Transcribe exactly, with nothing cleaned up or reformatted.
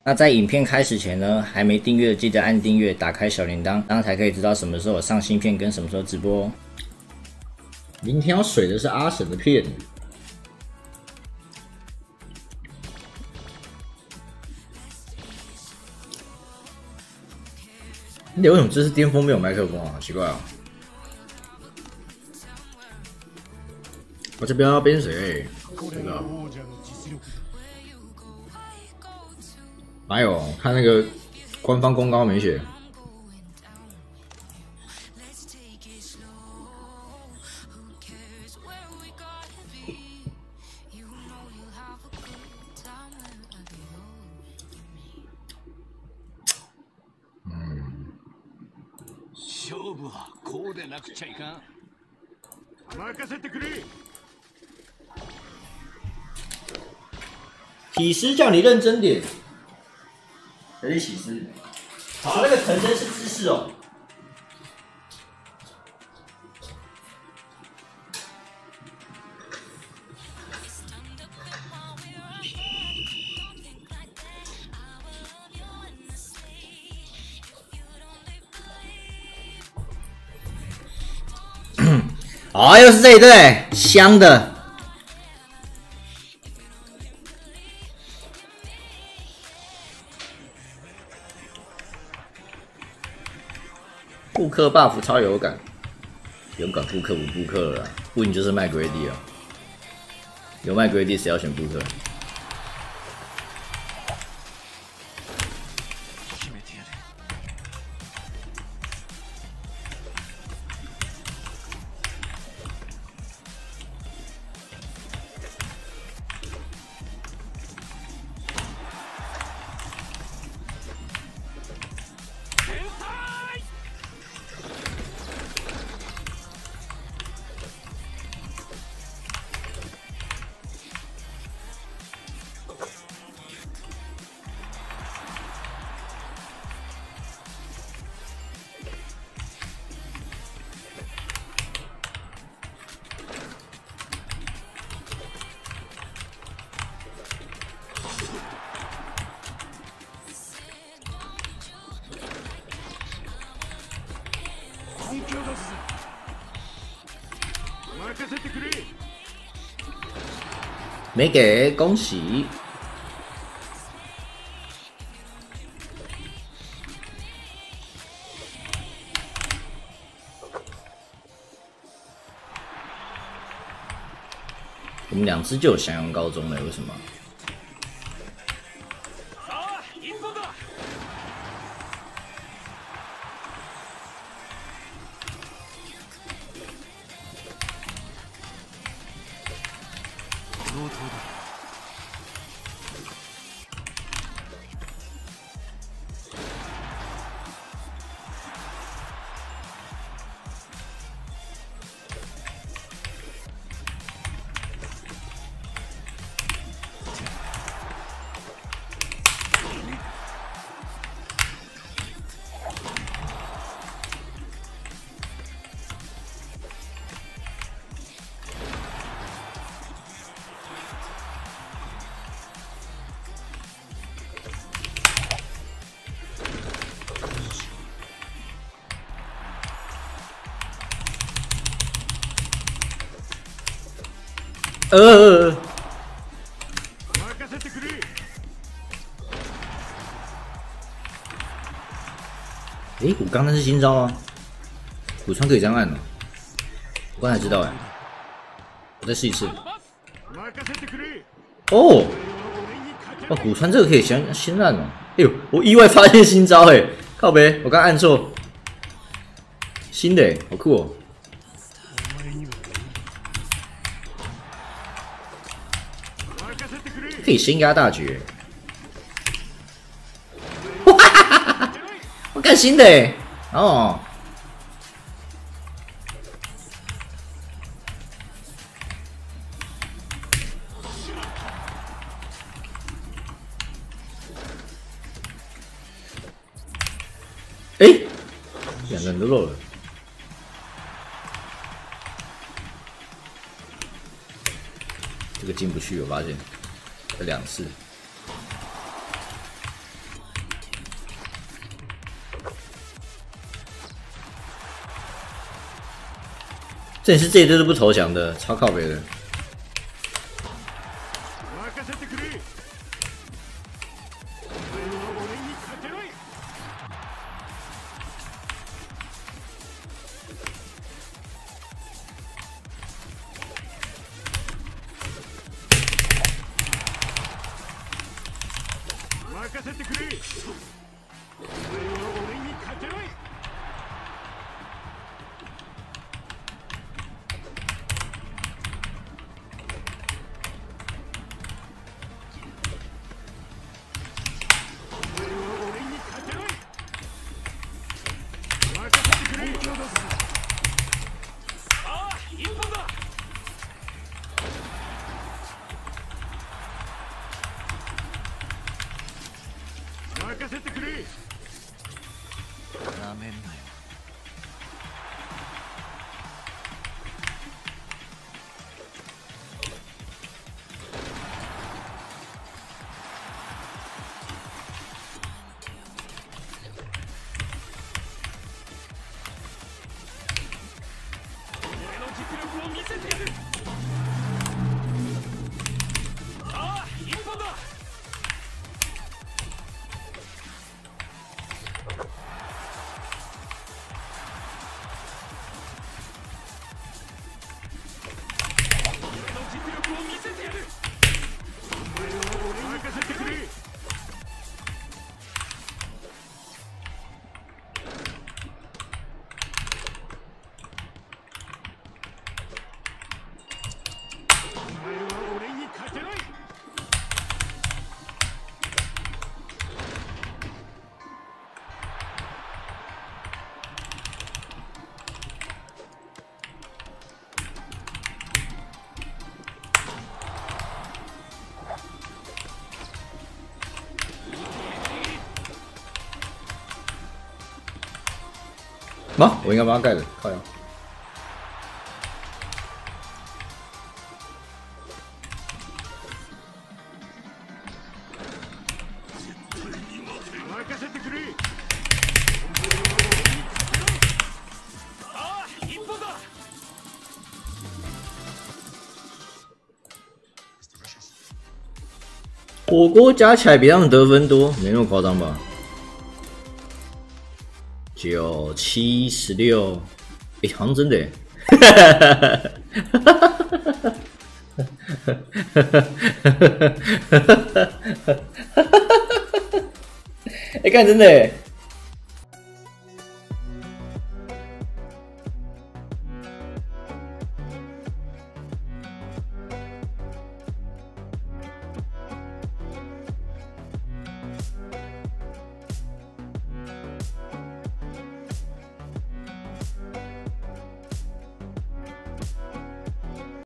那在影片开始前呢，还没订阅的记得按订阅，打开小铃铛，这样才可以知道什么时候有上新片跟什么时候直播哦。明天要水的是阿神的片。你为什么这是巅峰没有麦克风啊？好奇怪啊！我这边要编谁？真的？哪有？看那个官方公告没写。嗯。 勝負はこうでなくちゃいかん。任せてくれ。 体师叫你认真点。谁是体师？好，那个藤真是姿势哦。哦，又是这一队，香的。布克 buff 超有感，有管布克不布克了啦，不赢就是卖 Grady 啊，有卖 Grady 谁要选布克？没给，恭喜！我们两只就有襄阳高中了，为什么？呃，诶，我刚那是新招吗？古川可以这样按的，我刚才知道哎，我再试一次。哦，哦，古川这个可以先先按哦。哎呦，我意外发现新招哎，靠北，我刚按错，新的哎，好酷哦。可以先压大绝，哇哈哈哈哈！我干新的哎，哦，哎，两个人都漏了，这个进不去，我发现。两次， 这也是这一队都不投降的，超靠北的。 任せてくれ。なめんなよ。俺の実力を見せてやる。ああ、一本だ。 啊！我应该帮他盖的，靠呀！火锅加起来比他们得分多，没那么夸张吧？九七十六，哎，好像真的耶，哈哈哈哈哈哈哈哈哈！哎，看真的耶。